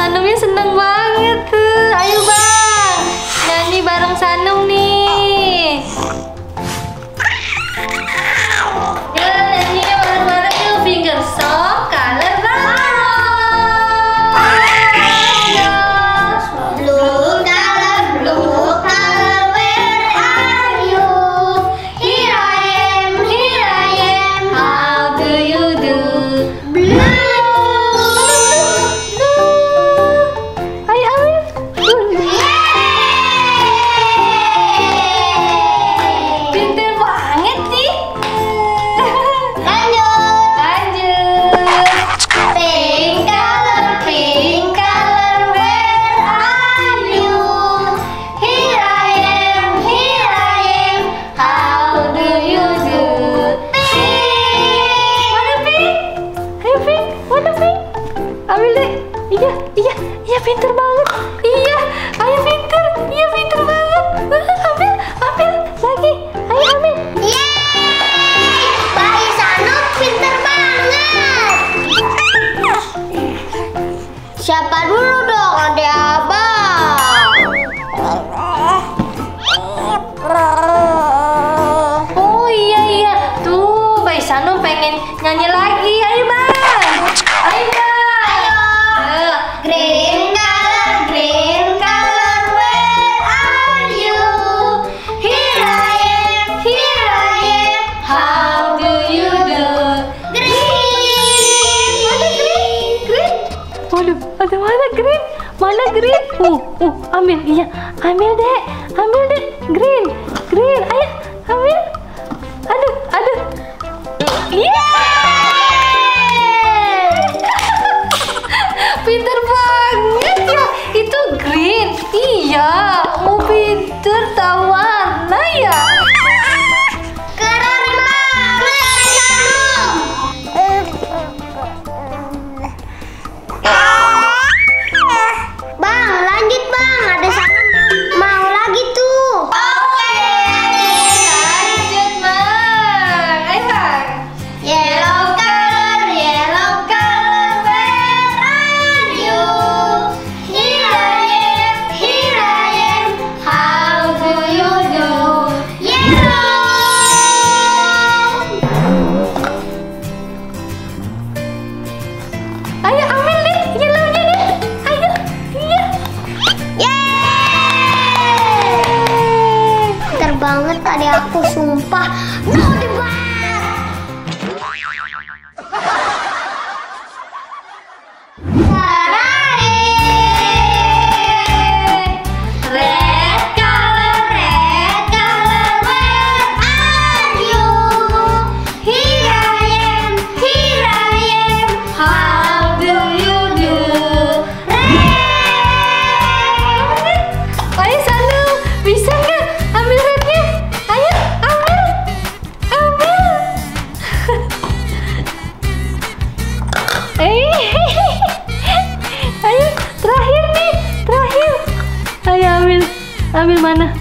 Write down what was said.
Sanumnya seneng banget tuh. Ayo Bang, nyanyi bareng Sanum nih. Yuk nyanyinya bareng-bareng yuk. Finger song, color baru. Blue color, where are you? Here I am, How do you do? blue. Ayo Amil. Pinter banget sih. Lanjut. Lanjut. Pink color, where are you? Here I am, How do you do? Mana Pink? Ayo Pink, mana Pink? Ambil deh. Iya pinter banget. Iya, ayo pinter. Iya pinter banget. Ambil lagi. Ayo ambil. Yeay! Bayi Sanum pinter banget. Siapa dulu dong, adek abang? Oh iya. Tuh, Bayi Sanum pengen nyanyi lagi. Ayo Bang. Ayo Bang. Ayo. Green color, where are you? Here I am, How do you do? green. Waduh, ada mana green? Mana green? Ambil, iya. Ambil deh. Green. Ayo, ambil. Aduh. Yeay! Pinter banget ya. Itu green. Iya, pinter tahu warna ya. Keren banget, Sanum. Bang, lanjut Bang. Ada Sanum mau lagi tuh. Oke. Lanjut, Bang. Ayo, Bang. Yellow color, where are you? Here I am, How do you do? yellow. Ayo ambil deh, yellownya deh. Ayo, iya. Yeay! Pinter banget tadi aku, sumpah. No debat. Red color, Where are you? Here I am, how do you do? Ayo Sanum, bisa nggak ambil rednya? Ayo, ambil. Ayo, terakhir nih. Ayo ambil mana?